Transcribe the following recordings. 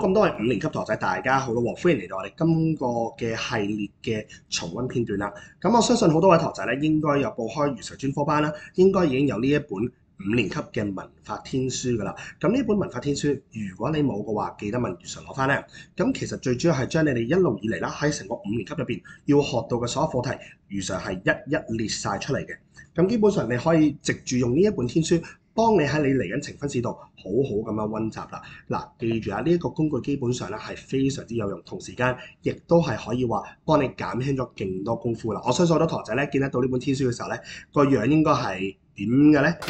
咁多位5年級同學仔，大家好咯喎！歡迎嚟到我哋今個嘅系列嘅重溫片段啦。咁我相信好多位同學仔咧，應該有報開語常專科班啦，應該已經有呢一本5年級嘅文法天書㗎啦。咁呢本文法天書，如果你冇嘅話，記得問語常攞翻咧。咁其實最主要係將你哋一路以嚟啦，喺成個5年級入邊要學到嘅所有課題，語常係一一列晒出嚟嘅。咁基本上你可以藉住用呢一本天書，幫你喺你嚟緊呈分試度好好咁樣溫習啦。嗱，記住啊，呢一個工具基本上咧係非常之有用，同時間亦都係可以話幫你減輕咗勁多功夫啦。我相信好多同學仔咧見得到呢本天書嘅時候咧，個樣應該係點嘅咧？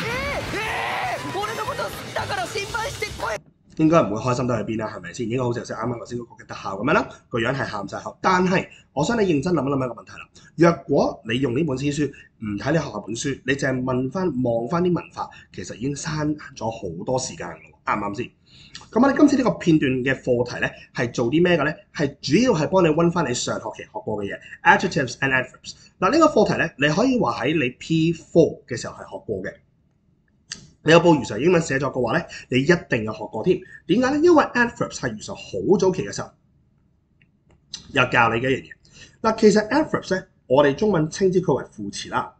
應該唔會開心到去邊啦，係咪先？應該好似啱啱頭先嗰個嘅特效咁樣啦，個樣係喊晒口。但係我想你認真諗一諗一個問題啦。若果你用呢本天書唔睇你學校本書，你淨係望翻啲文法，其實已經慳咗好多時間㗎喎，啱唔啱先？咁我哋今次呢個片段嘅課題咧係做啲咩嘅咧？係主要係幫你溫翻你上學期學過嘅嘢 ，Adjectives and Adverbs。嗱，呢個課題咧，你可以話喺你 P4 嘅時候係學過嘅。你有報語常英文寫作嘅話咧，你一定有學過添。點解咧？因為 Adverbs 係語常好早期嘅時候有教你嘅一樣嘢。嗱，其實 Adverbs 咧，我哋中文稱之佢為副詞啦。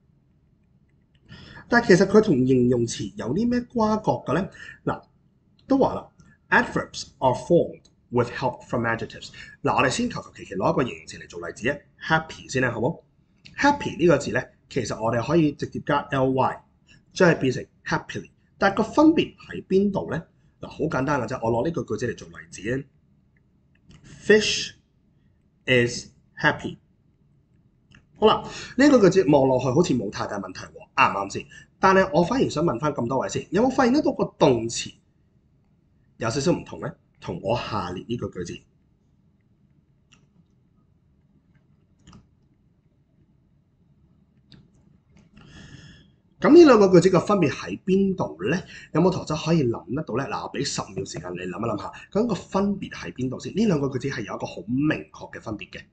但係其實佢同形容詞有啲咩瓜葛嘅咧？嗱，都話啦 ，Adverbs are formed with help from adjectives。嗱，我哋先求其攞一個形容詞嚟做例子啊 ，happy 先啦，好冇 ？happy 呢個字咧，其實我哋可以直接加 ly。將佢變成 happily， 但係個分別喺邊度咧？嗱，好簡單嘅啫，我攞呢個句子嚟做例子咧。Fish is happy。好啦，呢個句子望落去好似冇太大問題喎，啱唔啱先？但係我反而想問翻咁多位先，有冇發現得到個動詞有少少唔同咧？同我下列呢個句子。咁呢兩個句子嘅分別喺邊度咧？有冇同學仔可以諗得到咧？嗱，我俾10秒時間你諗一諗下，究竟個分別喺邊度先？呢兩個句子係有一個好明確嘅分別嘅。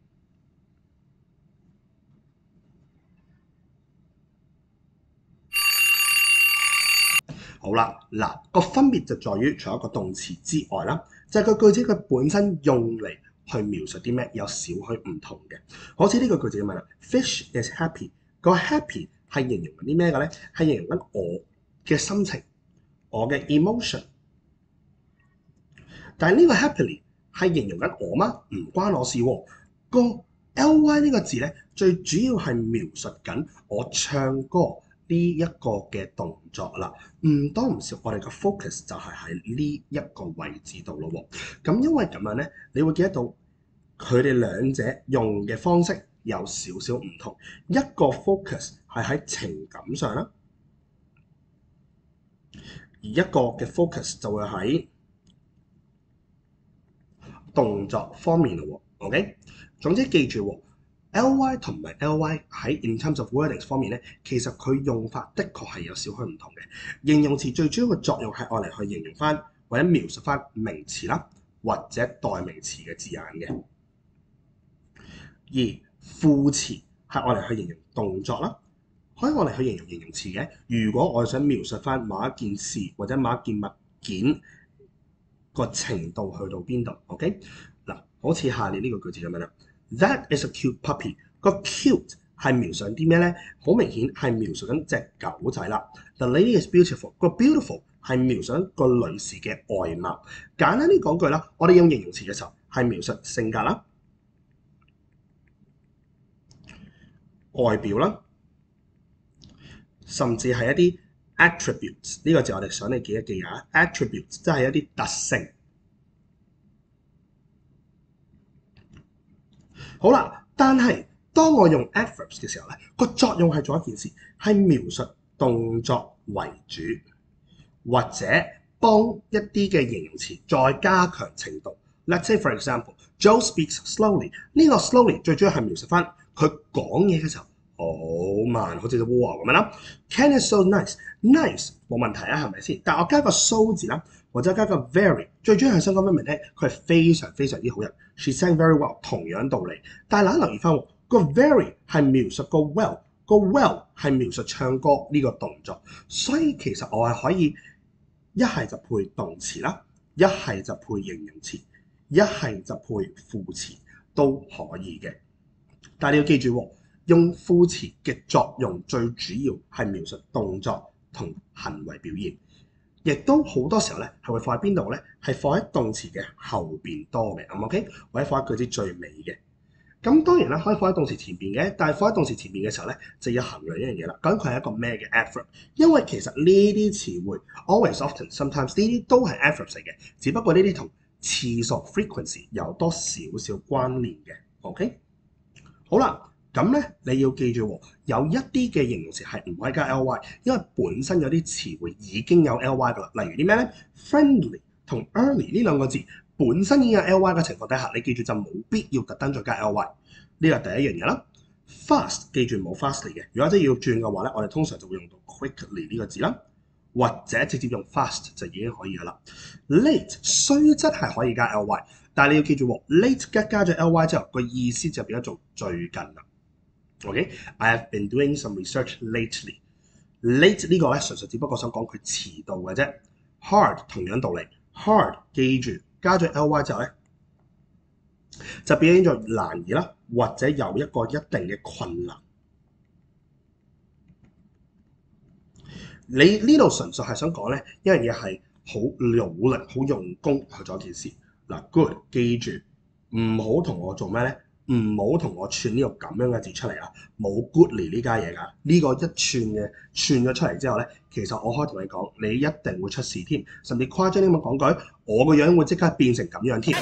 好啦，嗱，個分別就在於除咗個動詞之外啦，就係個句子佢本身用嚟去描述啲咩有少許唔同嘅。好似呢個句子咁樣啦 ，Fish is happy。個 happy 係形容緊啲咩嘅咧？係形容緊我嘅心情，我嘅 emotion。但係呢個 happily 係形容緊我嗎？唔關我事喎。個 ly 呢個字咧，最主要係描述緊我唱歌呢一個嘅動作啦。唔多唔少，我哋嘅 focus 就係喺呢一個位置度咯喎。咁因為咁樣咧，你會記得到佢哋兩者用嘅方式有少少唔同，一個 focus 係喺情感上啦，而一個嘅 focus 就會喺動作方面咯喎。OK， 總之記住，ly 同埋 ly 喺 in terms of wordings 方面咧，其實佢用法的確係有少許唔同嘅。形容詞最主要嘅作用係愛嚟去形容翻或者描述翻名詞啦，或者代名詞嘅字眼嘅，而副詞係愛嚟去形容動作啦，可以愛嚟去形容形容詞嘅。如果我想描述翻某一件事或者某一件物件個程度去到邊度 ，OK？ 嗱，好似下列呢個句子咁樣啦。That is a cute puppy。個 cute 係描述啲咩咧？好明顯係描述緊隻狗仔啦。The lady is beautiful。個 beautiful 係描述緊個女士嘅外貌。簡單啲講句啦，我哋用形容詞嘅時候係描述性格啦、外表啦，甚至係一啲 attributes 呢個字我哋想你記一記啊 ，attributes 即係一啲特性。好啦，但係當我用 adverbs 嘅時候咧，個作用係做一件事，係描述動作為主，或者幫一啲嘅形容詞再加強程度。Let's say for example, Joe speaks slowly。呢個 slowly 最主要係描述翻佢講嘢嘅時候好慢，好似隻蝸牛咁樣啦。Ken is so nice，nice 冇問題啊，係咪先？但我加個 so 字啦，或者加個 very， 最主要係想講俾明聽，佢係非常非常之好人。She sang very well， 同樣道理。但係嗱，留意翻個 very 係描述個 well， 個 well 係描述唱歌呢個動作，所以其實我係可以一係就配動詞啦， 一係就配形容詞，一係就配副詞都可以嘅。但係你要記住，用副詞嘅作用最主要係描述動作同行為表現，亦都好多時候咧係會放喺邊度咧？係放喺動詞嘅後邊多嘅，咁 OK， 或者放喺句子最尾嘅。咁當然啦，可以放喺動詞前邊嘅，但係放喺動詞前邊嘅時候咧，就要衡量一樣嘢啦。究竟佢係一個咩嘅 adverb？ 因為其實呢啲詞彙 always、often、sometimes 呢啲都係 adverbs 嚟嘅，只不過呢啲同次數 frequency 有多少少關聯嘅。OK， 好啦，咁咧你要記住，有一啲嘅形容詞係唔可以加 ly， 因為本身有啲詞彙已經有 ly 噶啦。例如啲咩咧 ？friendly 同 early 呢兩個字本身已經有 ly 嘅情況底下，你記住就冇必要特登再加 ly。呢個第一樣嘢啦。fast 記住冇 fastly 嘅，如果真係要轉嘅話咧，我哋通常就會用到 quickly 呢個字啦，或者直接用 fast 就已經可以噶啦。late 雖則係可以加 ly， 但係你要記住 late 加咗 ly 之後，個意思就變咗做最近啦。OK，I have been doing some research lately。late 呢個咧純粹只不過想講佢遲到嘅啫。hard 同樣道理 ，hard 記住加咗 ly 之後咧，就變咗做難易啦，或者有一個一定嘅困難。你呢度純粹係想講咧，一樣嘢係好努力、好用功去做一件事。嗱 ，good 記住唔好同我做咩咧？唔好同我串呢個咁樣嘅字出嚟啊！冇 goodly 呢家嘢㗎，呢個一串嘅串咗出嚟之後咧，其實我可以同你講，你一定會出事添，甚至誇張啲咁講句，我個樣會即刻變成咁樣添。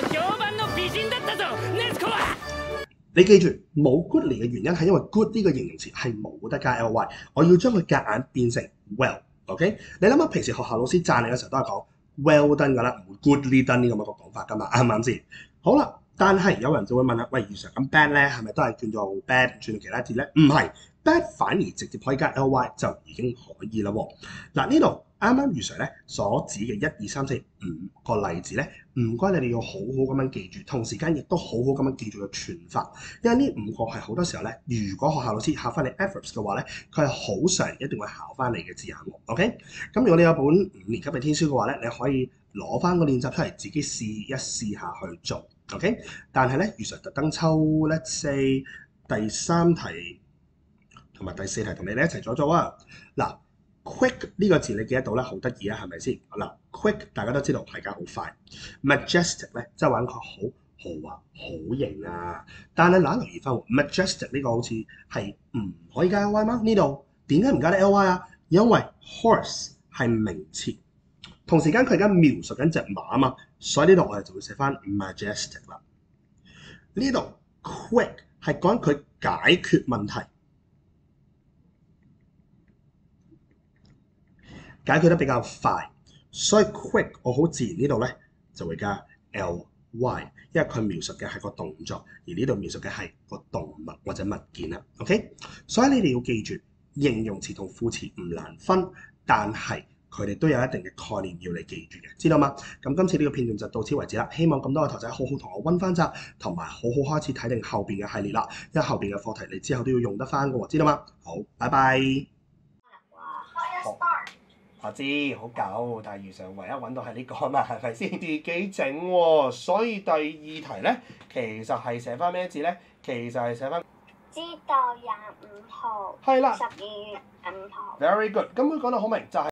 你記住冇 goodly 嘅原因係因為 good 呢個形容詞係冇得加 ly， 我要將佢夾硬變成 well。OK， 你諗下平時學校老師讚你嘅時候都係講 well done 㗎啦，唔會 goodly done 呢咁樣個講法㗎嘛，啱唔啱先？好啦。但係有人就會問啦，喂，余 Sir 咁 bad 咧係咪都係轉做 bad 轉到其他字咧？唔係 bad 反而直接可以加 ly 就已經可以啦喎。嗱呢度啱啱余 Sir 咧所指嘅1、2、3、4、5個例子咧，唔該你哋要好好咁樣記住，同時間亦都好好咁樣記住個串法，因為呢5個係好多時候咧，如果學校老師考翻你 Adverbs 嘅話咧，佢係好常一定會考翻你嘅字眼喎。OK， 咁如果你有本5年級嘅天書嘅話咧，你可以攞翻個練習出嚟自己試一試下去做。OK， 但係咧，余 Sir 特登抽 let's say 第3題同埋第4題同你哋一齊做啊！嗱 ，quick 呢個字你記得到咧，好得意啊，係咪先？嗱 ，quick 大家都知道係加好快 ，majestic 咧即係話佢好豪華、好型啊！但係嗱，留意翻 majestic 呢個好似係唔可以加 ly 嗎？呢度點解唔加啲 ly 啊？因為 horse 係名詞。同時間佢而家描述緊隻馬啊嘛，所以呢度我哋就會寫翻 majestic 啦。呢度 quick 係講佢解決問題，解決得比較快，所以 quick 我好自然呢度咧就會加 ly， 因為佢描述嘅係個動作，而呢度描述嘅係個動物或者物件啦。OK， 所以你哋要記住形容詞同副詞唔難分，但係佢哋都有一定嘅概念要你記住嘅，知道嗎？咁今次呢個片段就到此為止啦。希望咁多個頭仔好好同我溫翻習，同埋好好開始睇定後邊嘅系列啦。因為後邊嘅課題你之後都要用得翻嘅喎，知道嗎？好，拜拜。我知好舊，但係余 Sir唯一揾到係呢個啊嘛，係咪先？自己整喎，所以第2題咧，其實係寫翻咩字咧？其實係寫翻知道25號，係啦，12月5號。Very good，咁佢講得好明就係。